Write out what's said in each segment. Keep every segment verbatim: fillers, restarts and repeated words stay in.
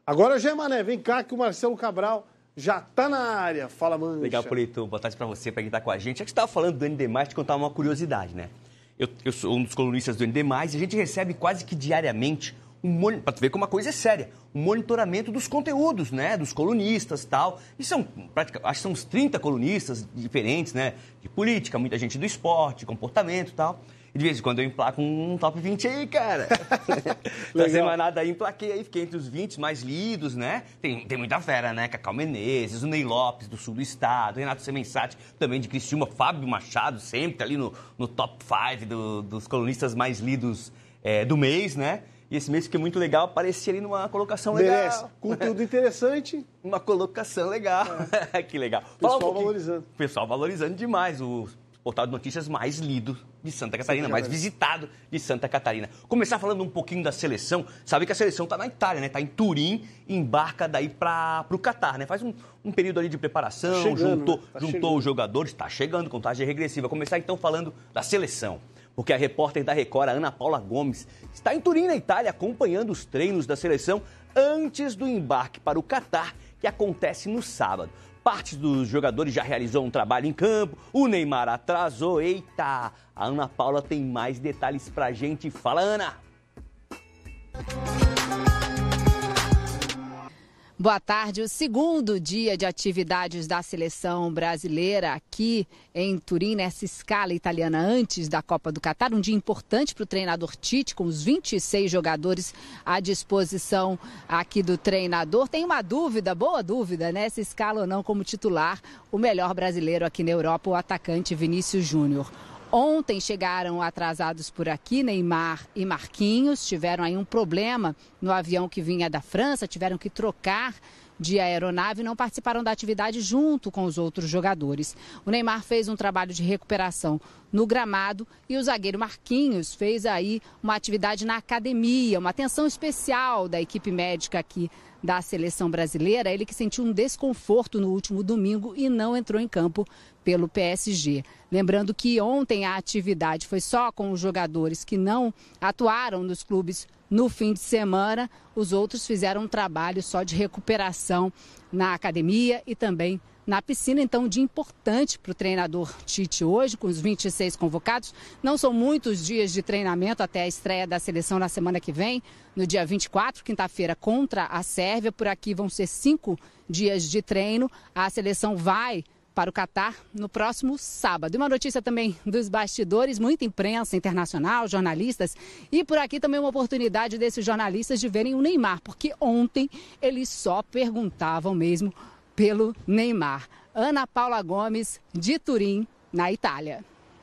Agora, Gé Mané, vem cá que o Marcelo Cabral já tá na área. Fala, Mancha. Legal, Polito. Boa tarde pra você, pra quem tá com a gente. A gente estava falando do N D mais, te contar uma curiosidade, né? Eu, eu sou um dos colunistas do N D mais, e a gente recebe quase que diariamente, um, para tu ver como uma coisa é séria, um monitoramento dos conteúdos, né? Dos colunistas e tal. E são, acho que são uns trinta colunistas diferentes, né? De política, muita gente do esporte, comportamento e tal. E de vez em quando eu emplaco um top vinte aí, cara. Na semanada aí emplaquei aí, fiquei entre os vinte mais lidos, né? Tem, tem muita fera, né? Cacau Menezes, o Ney Lopes, do sul do estado, Renato Semensati, também de Criciúma, Fábio Machado, sempre ali no, no top cinco do, dos colunistas mais lidos é, do mês, né? E esse mês fiquei muito legal, apareci ali numa colocação legal. Merece. Conteúdo interessante. Uma colocação legal. É. Que legal. Pessoal um valorizando. Pessoal valorizando demais o portal de notícias mais lido de Santa Catarina, mais visitado de Santa Catarina. Começar falando um pouquinho da seleção. Sabe que a seleção está na Itália, né? Está em Turim, embarca daí para o Catar, né? Faz um, um período ali de preparação, tá chegando, juntou, né? tá juntou os jogadores, está chegando, contagem regressiva. Começar então falando da seleção. Porque a repórter da Record, a Ana Paula Gomes, está em Turim, na Itália, acompanhando os treinos da seleção antes do embarque para o Catar, que acontece no sábado. Parte dos jogadores já realizou um trabalho em campo, o Neymar atrasou. Eita, a Ana Paula tem mais detalhes pra gente. Fala, Ana! Boa tarde. O segundo dia de atividades da seleção brasileira aqui em Turim, nessa escala italiana antes da Copa do Catar. Um dia importante para o treinador Tite, com os vinte e seis jogadores à disposição aqui do treinador. Tem uma dúvida, boa dúvida, né? Se escala ou não como titular o melhor brasileiro aqui na Europa, o atacante Vinícius Júnior. Ontem chegaram atrasados por aqui Neymar e Marquinhos, tiveram aí um problema no avião que vinha da França, tiveram que trocar de aeronave e não participaram da atividade junto com os outros jogadores. O Neymar fez um trabalho de recuperação no gramado e o zagueiro Marquinhos fez aí uma atividade na academia, uma atenção especial da equipe médica aqui da seleção brasileira, ele que sentiu um desconforto no último domingo e não entrou em campo pelo P S G. Lembrando que ontem a atividade foi só com os jogadores que não atuaram nos clubes no fim de semana, os outros fizeram um trabalho só de recuperação na academia e também na piscina. Então, um dia importante para o treinador Tite hoje, com os vinte e seis convocados. Não são muitos dias de treinamento até a estreia da seleção na semana que vem, no dia vinte e quatro, quinta-feira, contra a Sérvia. Por aqui vão ser cinco dias de treino. A seleção vai para o Catar no próximo sábado. E uma notícia também dos bastidores, muita imprensa internacional, jornalistas, e por aqui também uma oportunidade desses jornalistas de verem o Neymar, porque ontem eles só perguntavam mesmo pelo Neymar. Ana Paula Gomes, de Turim, na Itália.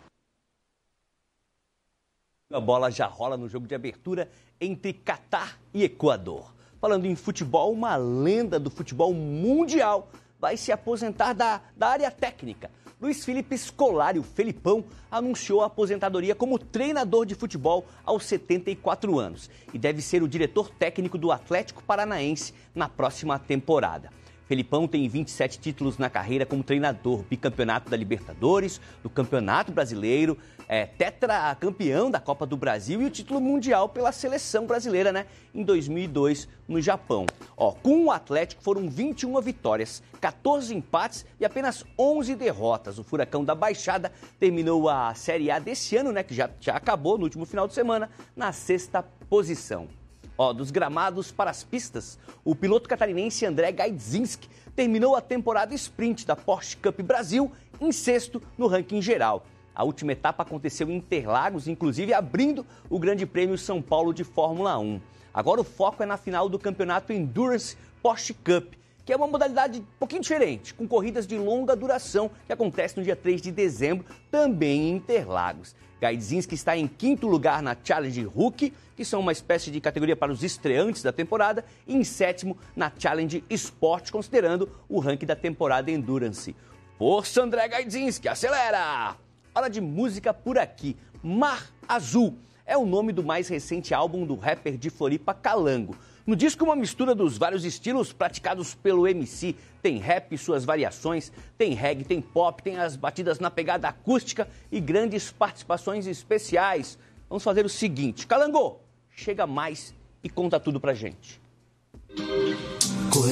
A bola já rola no jogo de abertura entre Catar e Equador. Falando em futebol, uma lenda do futebol mundial vai se aposentar da, da área técnica. Luiz Felipe Scolari, o Felipão, anunciou a aposentadoria como treinador de futebol aos setenta e quatro anos e deve ser o diretor técnico do Atlético Paranaense na próxima temporada. Felipão tem vinte e sete títulos na carreira como treinador, bicampeonato da Libertadores, do Campeonato Brasileiro, é, tetracampeão da Copa do Brasil e o título mundial pela seleção brasileira, né, em dois mil e dois no Japão. Ó, com o Atlético foram vinte e uma vitórias, quatorze empates e apenas onze derrotas. O Furacão da Baixada terminou a Série A desse ano, né, que já, já acabou no último final de semana, na sexta posição. Ó, dos gramados para as pistas, o piloto catarinense André Gaidzinski terminou a temporada sprint da Porsche Cup Brasil em sexto no ranking geral. A última etapa aconteceu em Interlagos, inclusive abrindo o Grande Prêmio São Paulo de Fórmula um. Agora o foco é na final do campeonato Endurance Porsche Cup, que é uma modalidade um pouquinho diferente, com corridas de longa duração, que acontece no dia três de dezembro, também em Interlagos. Gaidzinski está em quinto lugar na Challenge Rookie, que são uma espécie de categoria para os estreantes da temporada, e em sétimo na Challenge Sport, considerando o ranking da temporada Endurance. Força, André Gaidzinski, acelera! Hora de música por aqui. Mar Azul é o nome do mais recente álbum do rapper de Floripa, Calango. No disco, uma mistura dos vários estilos praticados pelo M C. Tem rap e suas variações, tem reggae, tem pop, tem as batidas na pegada acústica e grandes participações especiais. Vamos fazer o seguinte, Calango, chega mais e conta tudo pra gente.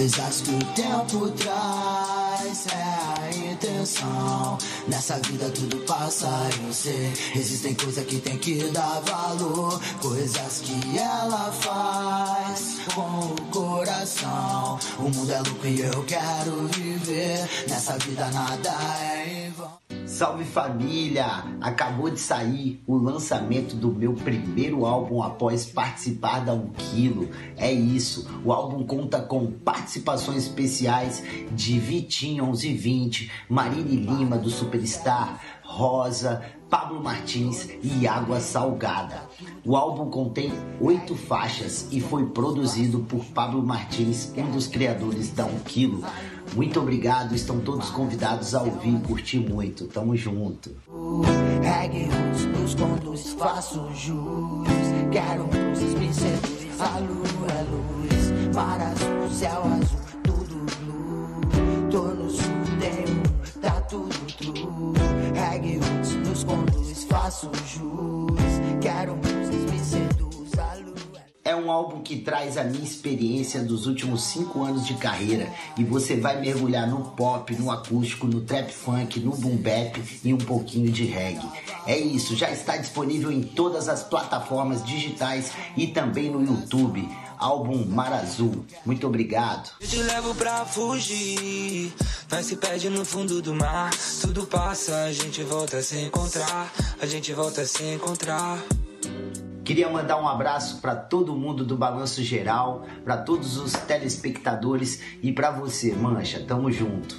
Coisas que o tempo traz, é a intenção. Nessa vida tudo passa, eu sei. Existem coisas que tem que dar valor, coisas que ela faz com o coração. O mundo é louco e eu quero viver. Nessa vida nada é em vão. Salve família! Acabou de sair o lançamento do meu primeiro álbum após participar da um quilo. É isso, o álbum conta com participações especiais de Vitinho onze e vinte, Marine Lima do Superstar, Rosa, Pablo Martins e Água Salgada. O álbum contém oito faixas e foi produzido por Pablo Martins, um dos criadores da um quilo. Muito obrigado, estão todos convidados a ouvir e curtir muito. Tamo junto. Reggae, os conduz, faço jus. Quero luzes, me seduz. A lua é luz, mar azul, céu azul, tudo blue. Tô no sul, tenho, tá tudo true. Reggae, nos conduz, faço jus. Quero luzes, me seduz. A lua é um álbum que traz a minha experiência dos últimos cinco anos de carreira e você vai mergulhar no pop, no acústico, no trap funk, no boom bap e um pouquinho de reggae. É isso, já está disponível em todas as plataformas digitais e também no YouTube. Álbum Mar Azul. Muito obrigado. Eu te levo pra fugir, nós se perde no fundo do mar. Tudo passa, a gente volta a se encontrar, a gente volta a se encontrar. Queria mandar um abraço para todo mundo do Balanço Geral, para todos os telespectadores e para você, Mancha. Tamo junto.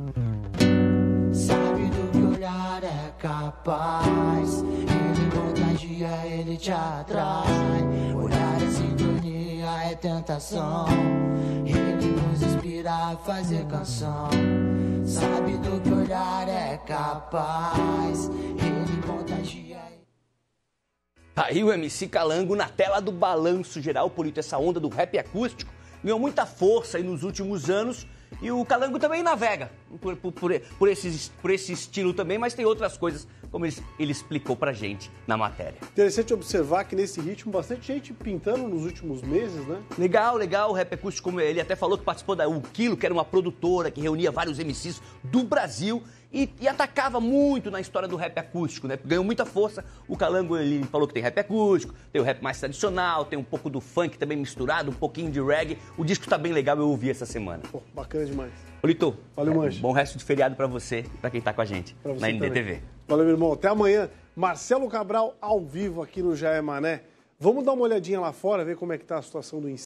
sabe do que olhar é capaz. Ele contagia, ele te atrai. Olhar é sintonia, é tentação. Ele nos inspira a fazer canção. Sabe do que olhar é capaz. Ele contagia. Tá aí o M C Calango na tela do Balanço Geral, Polito. Essa onda do rap acústico ganhou muita força aí nos últimos anos. E o Calango também navega por, por, por, por, esse, por esse estilo também, mas tem outras coisas, como ele, ele explicou pra gente na matéria. Interessante observar que nesse ritmo, bastante gente pintando nos últimos meses, né? Legal, legal. O rap acústico, como ele até falou que participou da um quilo, que era uma produtora que reunia vários M Cs do Brasil. E, e atacava muito na história do rap acústico, né? Ganhou muita força. O Calango, ele falou que tem rap acústico, tem o rap mais tradicional, tem um pouco do funk também misturado, um pouquinho de reggae. O disco tá bem legal, eu ouvi essa semana. Pô, bacana demais. Polito, valeu, é, Mancha. Bom resto de feriado pra você e pra quem tá com a gente na N D T V. Valeu, meu irmão. Até amanhã. Marcelo Cabral ao vivo aqui no Jaé Mané. Vamos dar uma olhadinha lá fora, ver como é que tá a situação do incêndio.